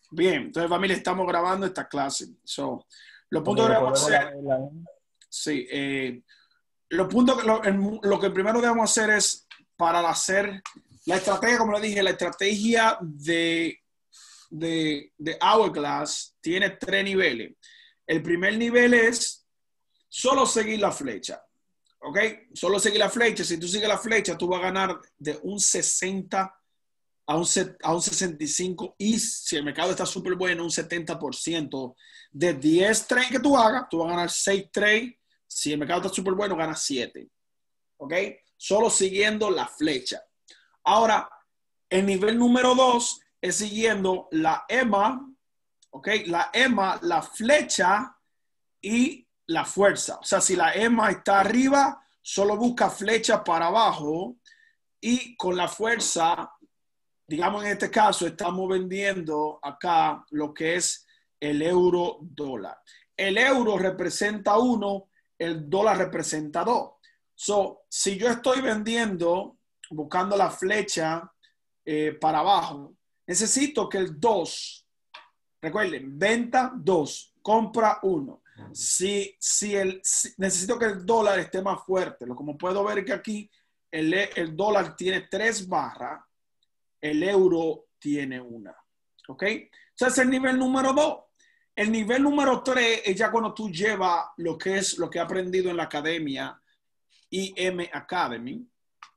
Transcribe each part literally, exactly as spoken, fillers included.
Bien, entonces familia, estamos grabando esta clase. So, los Ok, puntos que el debemos color de la hacer, vela. sí, eh, los puntos que lo, el- lo que primero debemos hacer es para hacer la estrategia, como le dije, la estrategia de, de, de Hourglass tiene tres niveles. El primer nivel es solo seguir la flecha, ¿ok? Solo seguir la flecha. Si tú sigues la flecha, tú vas a ganar de un sesenta a un, a un sesenta y cinco y si el mercado está súper bueno, un setenta por ciento de diez trades que tú hagas, tú vas a ganar seis trades. Si el mercado está súper bueno, ganas siete. ¿Ok? Solo siguiendo la flecha. Ahora, el nivel número dos es siguiendo la E M A, ¿ok? La E M A, la flecha y la fuerza. O sea, si la E M A está arriba, solo busca flecha para abajo y con la fuerza, digamos en este caso, estamos vendiendo acá lo que es el euro dólar. El euro representa uno, el dólar representa dos. So, si yo estoy vendiendo, buscando la flecha eh, para abajo, necesito que el dos, recuerden, venta dos, compra uno. Si, si el, si, necesito que el dólar esté más fuerte. Como puedo ver que aquí el, el dólar tiene tres barras, el euro tiene una. ¿Ok? Ese es el nivel número dos. El nivel número tres es ya cuando tú llevas lo que es lo que he aprendido en la academia I M Academy.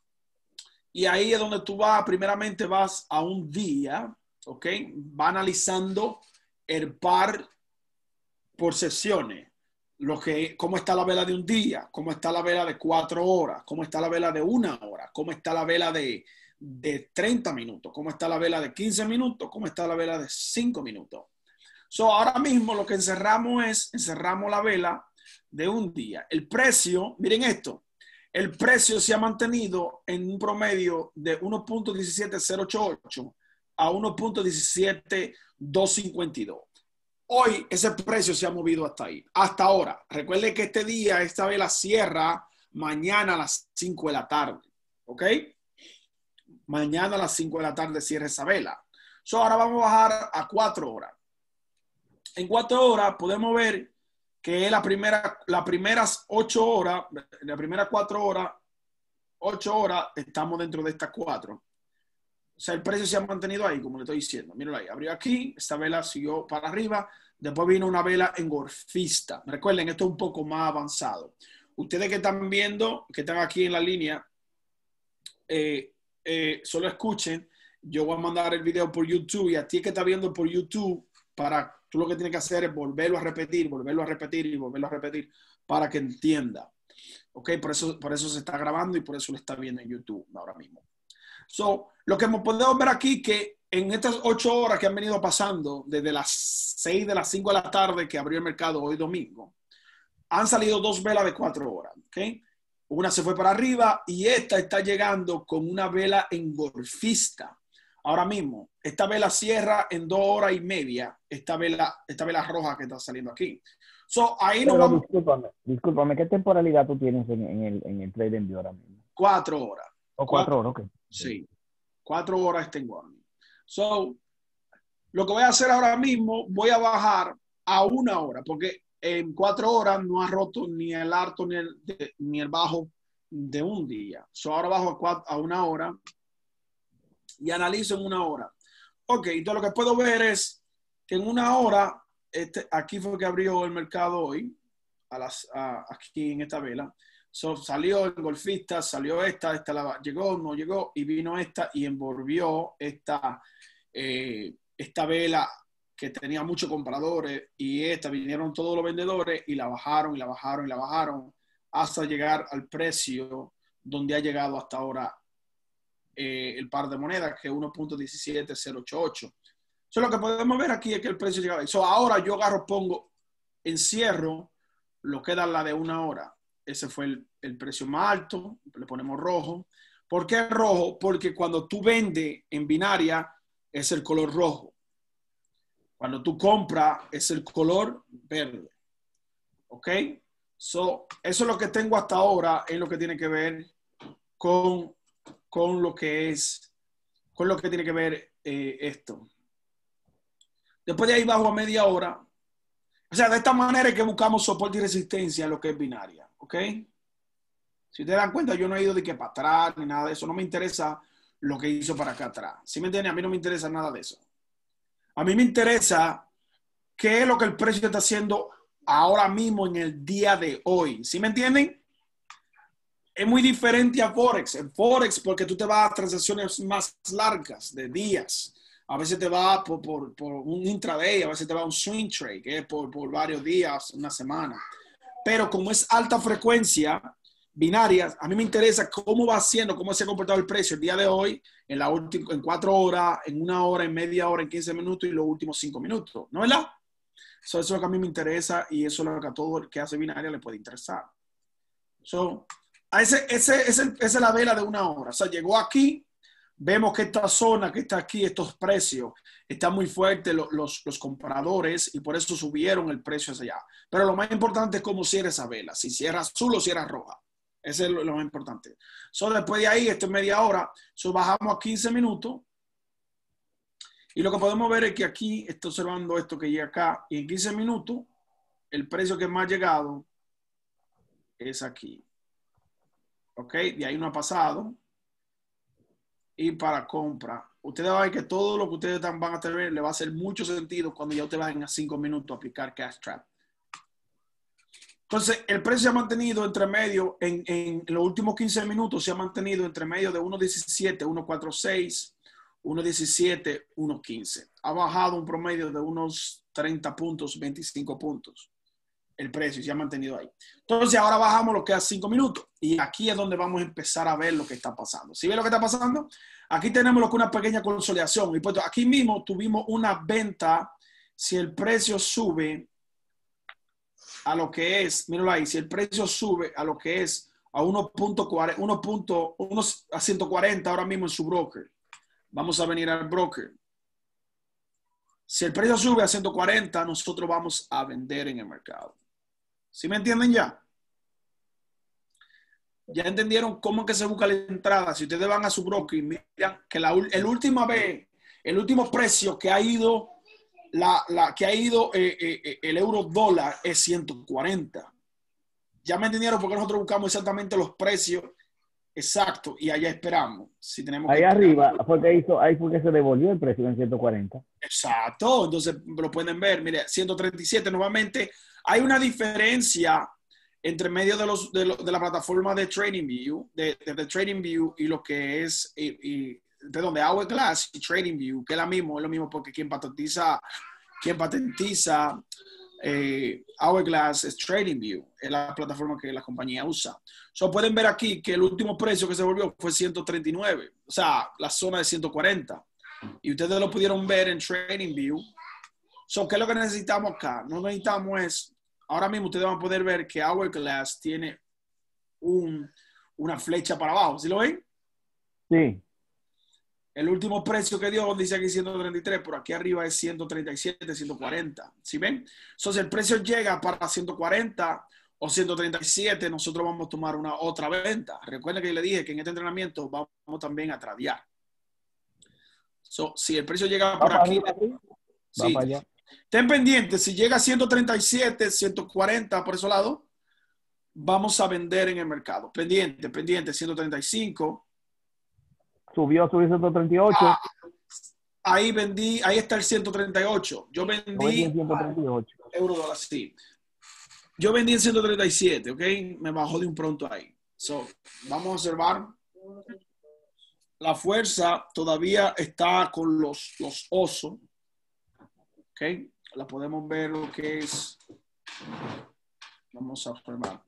Y ahí es donde tú vas, primeramente vas a un día, ¿ok? Va analizando el par por sesiones. Lo que, cómo está la vela de un día, cómo está la vela de cuatro horas, cómo está la vela de una hora, cómo está la vela de, de treinta minutos, cómo está la vela de quince minutos, cómo está la vela de cinco minutos. So, ahora mismo lo que encerramos es, encerramos la vela de un día. El precio, miren esto, el precio se ha mantenido en un promedio de uno punto diecisiete cero ochenta y ocho a uno punto diecisiete doscientos cincuenta y dos. Hoy ese precio se ha movido hasta ahí, hasta ahora. Recuerde que este día, esta vela cierra mañana a las cinco de la tarde, ¿ok? Mañana a las cinco de la tarde cierra esa vela. So, ahora vamos a bajar a cuatro horas. En cuatro horas podemos ver que la primera, las primeras ocho horas, las primeras cuatro horas, ocho horas, estamos dentro de estas cuatro. O sea, el precio se ha mantenido ahí, como le estoy diciendo. Míralo ahí, abrió aquí, esta vela siguió para arriba, después vino una vela engolfista. Recuerden, esto es un poco más avanzado. Ustedes que están viendo, que están aquí en la línea, eh, eh, solo escuchen. Yo voy a mandar el video por YouTube y a ti que está viendo por YouTube, para tú lo que tienes que hacer es volverlo a repetir, volverlo a repetir y volverlo a repetir para que entienda. ¿Ok? Por eso, por eso se está grabando y por eso lo está viendo en YouTube ahora mismo. So, lo que podemos ver aquí que en estas ocho horas que han venido pasando, desde las seis de las cinco de la tarde que abrió el mercado hoy domingo, han salido dos velas de cuatro horas. ¿Okay? Una se fue para arriba y esta está llegando con una vela engolfista. Ahora mismo, esta vela cierra en dos horas y media, esta vela, esta vela roja que está saliendo aquí. So, ahí nos Pero vamos discúlpame, discúlpame, ¿qué temporalidad tú tienes en, en el, en el trade de ahora mismo? cuatro horas. O cuatro Cuatro, horas, ok. sí, cuatro horas tengo. So, lo que voy a hacer ahora mismo, voy a bajar a una hora, porque en cuatro horas no ha roto ni el alto ni el, de, ni el bajo de un día. So, ahora bajo a, cuatro, a una hora y analizo en una hora. Ok, entonces lo que puedo ver es que en una hora, este, aquí fue que abrió el mercado hoy, a las, a, aquí en esta vela. So, salió el golfista, salió esta, esta la, llegó, no llegó, y vino esta y envolvió esta, eh, esta vela que tenía muchos compradores, y esta vinieron todos los vendedores y la bajaron, y la bajaron, y la bajaron, hasta llegar al precio donde ha llegado hasta ahora eh, el par de monedas, que es uno punto diecisiete cero ochenta y ocho. So, lo que podemos ver aquí es que el precio llegaba ahí. So, ahora yo agarro, pongo, encierro lo que da la de una hora. Ese fue el, el precio más alto, le ponemos rojo. ¿Por qué rojo? Porque cuando tú vendes en binaria es el color rojo. Cuando tú compras es el color verde. ¿Ok? So, eso es lo que tengo hasta ahora, es lo que tiene que ver con, con lo que es, con lo que tiene que ver eh, esto. Después de ahí bajo a media hora. O sea, de esta manera es que buscamos soporte y resistencia en lo que es binaria. ¿Ok? Si ustedes dan cuenta, yo no he ido de que para atrás ni nada de eso. No me interesa lo que hizo para acá atrás. ¿Sí me entienden? A mí no me interesa nada de eso. A mí me interesa qué es lo que el precio está haciendo ahora mismo en el día de hoy. ¿Sí me entienden? Es muy diferente a Forex. En Forex, porque tú te vas a transacciones más largas, de días. A veces te vas por, por, por un intraday, a veces te va a un swing trade, que es por, por varios días, una semana. Pero como es alta frecuencia, binarias, a mí me interesa cómo va haciendo, cómo se ha comportado el precio el día de hoy, en, la última, en cuatro horas, en una hora, en media hora, en quince minutos y los últimos cinco minutos. ¿No es verdad? So, eso es lo que a mí me interesa y eso es lo que a todo el que hace binaria le puede interesar. So, a ese, ese, ese, esa es la vela de una hora. O sea, llegó aquí, vemos que esta zona que está aquí, estos precios, están muy fuertes los, los, los compradores y por eso subieron el precio hacia allá. Pero lo más importante es cómo cierra esa vela, si cierra azul o cierra roja. Ese es lo, lo más importante. So, después de ahí, esto es media hora, so, bajamos a quince minutos. Y lo que podemos ver es que aquí estoy observando esto que llega acá y en quince minutos el precio que más ha llegado es aquí. ¿Ok? De ahí no ha pasado. Y para compra, ustedes van a ver que todo lo que ustedes van a tener le va a hacer mucho sentido cuando ya ustedes vayan a cinco minutos a aplicar Cash Trap. Entonces, el precio se ha mantenido entre medio, en, en los últimos quince minutos se ha mantenido entre medio de uno diecisiete, uno cuarenta y seis, uno diecisiete, uno quince. Ha bajado un promedio de unos treinta puntos, veinticinco puntos. El precio se ha mantenido ahí. Entonces, ahora bajamos lo que es cinco minutos. Y aquí es donde vamos a empezar a ver lo que está pasando. ¿Sí ven lo que está pasando? Aquí tenemos lo que es una pequeña consolidación. Y pues aquí mismo tuvimos una venta. Si el precio sube a lo que es, míralo ahí, si el precio sube a lo que es a uno punto cuarenta, uno punto uno a ciento cuarenta ahora mismo en su broker. Vamos a venir al broker. Si el precio sube a ciento cuarenta, nosotros vamos a vender en el mercado. ¿Sí me entienden ya? Ya entendieron cómo es que se busca la entrada. Si ustedes van a su broker y miran que la el última vez, el último precio que ha ido, la, la que ha ido eh, eh, el euro dólar es ciento cuarenta. Ya me entendieron porque nosotros buscamos exactamente los precios exactos y allá esperamos. Si tenemos ahí que arriba fue que hizo, ahí fue que se devolvió el precio en ciento cuarenta. Exacto, entonces lo pueden ver, mire, ciento treinta y siete nuevamente. Hay una diferencia entre medio de, los, de, lo, de la plataforma de TradingView, de, de, de TradingView y lo que es, y, y, perdón, de Hourglass y TradingView, que es la mismo, es lo mismo porque quien patentiza, quien patentiza eh, Hourglass es TradingView, es la plataforma que la compañía usa. So, pueden ver aquí que el último precio que se volvió fue ciento treinta y nueve, o sea, la zona de ciento cuarenta. Y ustedes lo pudieron ver en TradingView. So, ¿qué es lo que necesitamos acá? No necesitamos es, ahora mismo ustedes van a poder ver que Hourglass tiene un, una flecha para abajo. ¿Sí lo ven? Sí. El último precio que dio dice aquí ciento treinta y tres, por aquí arriba es ciento treinta y siete, ciento cuarenta. ¿Sí ven? Entonces, el precio llega para ciento cuarenta o ciento treinta y siete, nosotros vamos a tomar una otra venta. Recuerden que yo le dije que en este entrenamiento vamos también a tradear. So, si el precio llega por aquí, arriba, ¿sí? sí, Va para allá. Estén pendientes, si llega a ciento treinta y siete, ciento cuarenta por ese lado, vamos a vender en el mercado. Pendiente, pendiente, ciento treinta y cinco. Subió, subió ciento treinta y ocho. Ah, ahí vendí, ahí está el ciento treinta y ocho. Yo vendí en ciento treinta y ocho. Euro dólar, sí. Yo vendí en ciento treinta y siete, ¿ok? Me bajó de un pronto ahí. So, vamos a observar. La fuerza todavía está con los, los osos. ¿Ok? La podemos ver lo que es. Vamos a observar.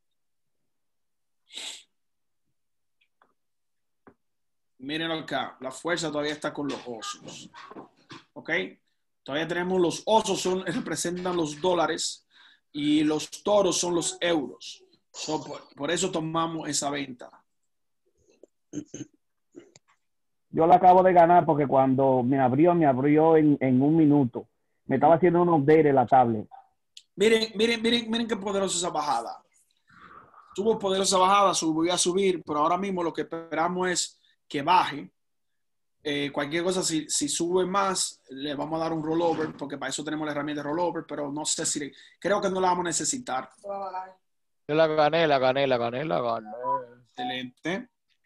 Miren acá, la fuerza todavía está con los osos. ¿Ok? Todavía tenemos los osos, son, representan los dólares y los toros son los euros. So, por, por eso tomamos esa venta. Yo la acabo de ganar porque cuando me abrió, me abrió en, en un minuto. Me estaba haciendo un update en la tablet. Miren, miren, miren, miren qué poderosa esa bajada. Tuvo poderosa bajada, subió a subir, pero ahora mismo lo que esperamos es que baje Eh, cualquier cosa, si, si sube más, le vamos a dar un rollover, porque para eso tenemos la herramienta de rollover, pero no sé si, creo que no la vamos a necesitar. Yo la gané, la gané, la gané, la gané. Excelente.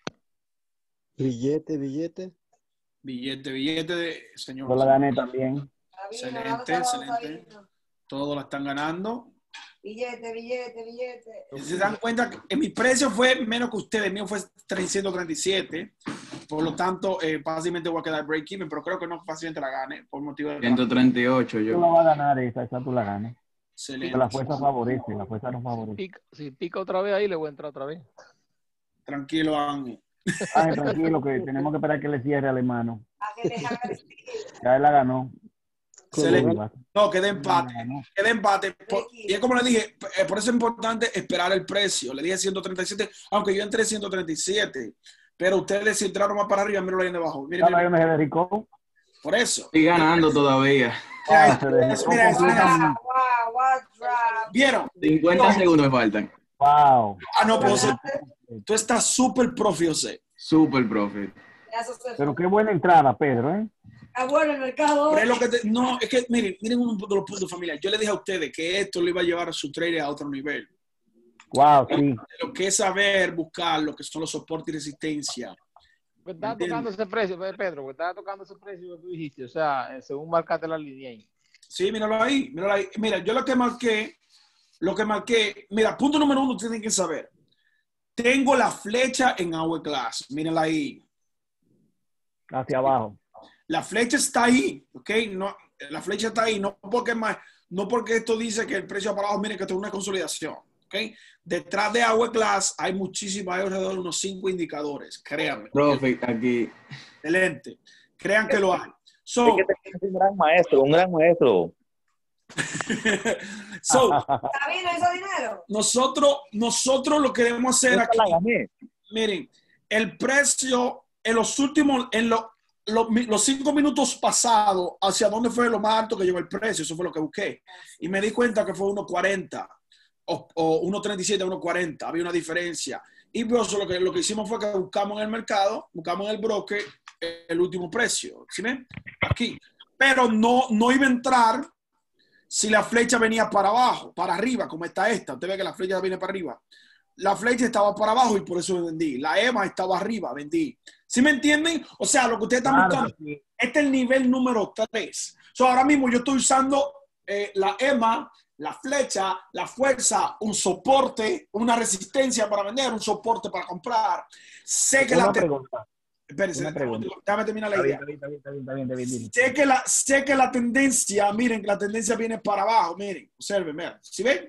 Billete, billete. Billete, billete, de, señor. Yo la gané también. Excelente, excelente. Todos la están ganando. Billete, billete, billete. Si se dan cuenta que mi precio fue menos que ustedes, el mío fue trescientos treinta y siete. Por lo tanto, eh, fácilmente voy a quedar break-even, pero creo que no fácilmente la gane por motivo de... ciento treinta y ocho Tú yo. la vas a ganar esa, esa tú la ganas. Excelente. Pero la fuerza favorece, la fuerza no favorece. Pica, si pica otra vez ahí, le voy a entrar otra vez. Tranquilo, Ángel. Ángel, tranquilo, que tenemos que esperar que le cierre al hermano. A que deja crecer. Ya él la ganó. Excelente. No, quede La empate. ganó. Quede empate. Por- y es como le dije, eh, por eso es importante esperar el precio. Le dije ciento treinta y siete, aunque yo entré ciento treinta y siete. Pero ustedes si entraron más para arriba, míralo ahí debajo. Miren, Ahora miren, yo me dedicó. por eso. Estoy ganando todavía. Ah, se Mira, dedicó mira, mira. completamente. Wow, what drop. ¿Vieron? cincuenta No. segundos me faltan. Wow. Ah, no, pues tú estás súper profi, José. Super profit. Eso se Pero qué buena entrada, Pedro, ¿eh? Ah, bueno, el mercado. Pero es lo que te- no, es que, miren, miren uno de los puntos familiares. Yo le dije a ustedes que esto le iba a llevar a su trader a otro nivel. Wow, sí. Lo que es saber buscar lo que son los soportes y resistencia. Pues estaba Entiendo. tocando ese precio, Pedro, porque estaba tocando ese precio que tú dijiste. O sea, eh, según marcaste la línea ahí. Sí, míralo ahí, míralo ahí. Mira, yo lo que marqué, lo que marqué, mira, punto número uno, tienen que saber. Tengo la flecha en Hourglass, mírenla ahí. Hacia abajo. La flecha está ahí, ¿ok? No, la flecha está ahí, no porque, más, no porque esto dice que el precio va para abajo, miren que esto es una consolidación, ¿ok? Detrás de Hourglass hay muchísimas, hay alrededor de unos cinco indicadores, créanme. Profit aquí. Excelente. Crean que lo hay. So, Es que tenés un gran maestro, un gran maestro. so ¿Está bien eso dinero? nosotros, nosotros lo que debemos hacer Esta aquí, la gané. miren, el precio en los últimos, en lo- lo- mi- los cinco minutos pasados, hacia dónde fue lo más alto que llegó el precio, eso fue lo que busqué. Y me di cuenta que fue uno cuarenta o, o uno treinta y siete, uno cuarenta, había una diferencia. Y pues, lo, que, lo que hicimos fue que buscamos en el mercado, buscamos en el broker el último precio, ¿sí ven? Aquí. Pero no, no iba a entrar si la flecha venía para abajo, para arriba, como está esta. Usted ve que la flecha viene para arriba. La flecha estaba para abajo y por eso vendí. La E M A estaba arriba, vendí. ¿Sí me entienden? O sea, lo que ustedes están Claro buscando, que sí. este es el nivel número tres. So, ahora mismo yo estoy usando eh, la E M A, la flecha, la fuerza, un soporte, una resistencia para vender, un soporte para comprar. Sé que Una la... te- pregunta. Espérense, una pregunta. déjame terminar la Está idea. bien, está bien, está bien, está bien, está bien, está bien. Sé que, la, sé que la tendencia, miren, que la tendencia viene para abajo, miren, observen, miren. ¿Sí ven?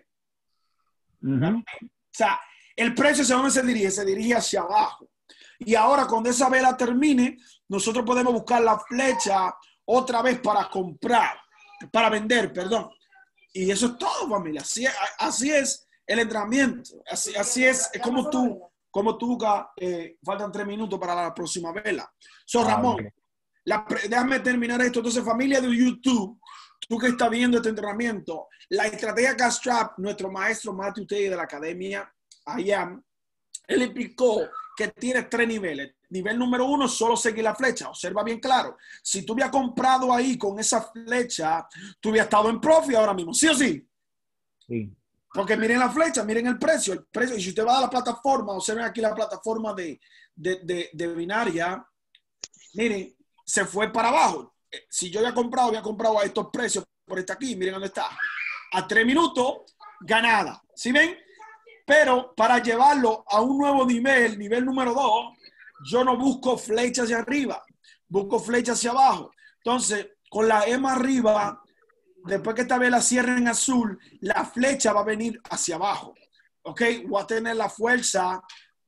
Ujú. O sea, el precio hacia dónde se dirige, se dirige hacia abajo. Y ahora cuando esa vela termine, nosotros podemos buscar la flecha otra vez para comprar, para vender, perdón. Y eso es todo, familia. Así, así es el entrenamiento. Así, así es, es como tú, como tú, eh, faltan tres minutos para la próxima vela. So, Ah, Ramón, ok. la, déjame terminar esto. Entonces, familia de YouTube, tú que estás viendo este entrenamiento, la estrategia Castrap, nuestro maestro Matthew Tay de la academia I A M, él explicó que tiene tres niveles. Nivel número uno, solo seguir la flecha. Observa bien claro. Si tú hubieras comprado ahí con esa flecha, tú hubieras estado en profit ahora mismo. ¿Sí o sí? Sí. Porque miren la flecha, miren el precio. El precio. Y si usted va a la plataforma, observen aquí la plataforma de, de, de, de binaria, miren, se fue para abajo. Si yo había comprado, había comprado a estos precios por esta aquí, miren dónde está. A tres minutos, ganada. ¿Sí ven? Pero para llevarlo a un nuevo nivel, nivel número dos, yo no busco flecha hacia arriba, busco flecha hacia abajo. Entonces, con la E M A arriba, después que esta vela cierre en azul, la flecha va a venir hacia abajo. ¿Ok? Voy a tener la fuerza,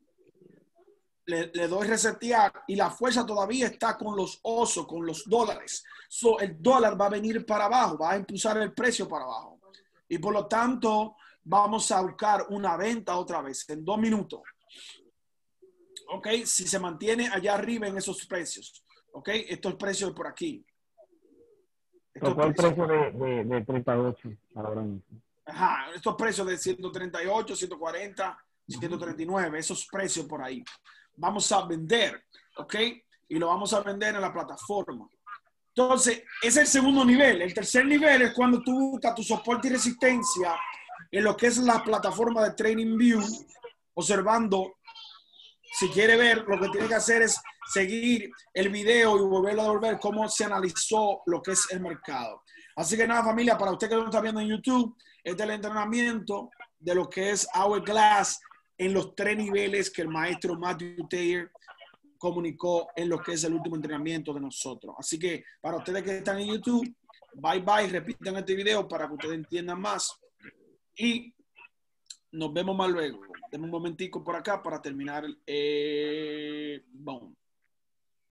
le, le doy resetear y la fuerza todavía está con los osos, con los dólares. So, el dólar va a venir para abajo, va a impulsar el precio para abajo. Y por lo tanto, vamos a buscar una venta otra vez en dos minutos. Ok, si se mantiene allá arriba en esos precios. Ok, estos precios por aquí. Estos Tocó el precios, precio de, de, de treinta y ocho ahora mismo. ajá, estos precios de ciento treinta y ocho, ciento cuarenta, ciento treinta y nueve, esos precios por ahí. Vamos a vender, ok. y lo vamos a vender en la plataforma. Entonces, ese es el segundo nivel. El tercer nivel es cuando tú buscas tu soporte y resistencia en lo que es la plataforma de TradingView, observando. Si quiere ver, lo que tiene que hacer es seguir el video y volverlo a devolver cómo se analizó lo que es el mercado. Así que nada, familia, para usted que lo está viendo en YouTube, este es el entrenamiento de lo que es Hourglass en los tres niveles que el maestro Matthew Taylor comunicó en lo que es el último entrenamiento de nosotros. Así que para ustedes que están en YouTube, bye bye, repitan este video para que ustedes entiendan más. Y nos vemos más luego. Denme un momentico por acá para terminar. Eh, boom.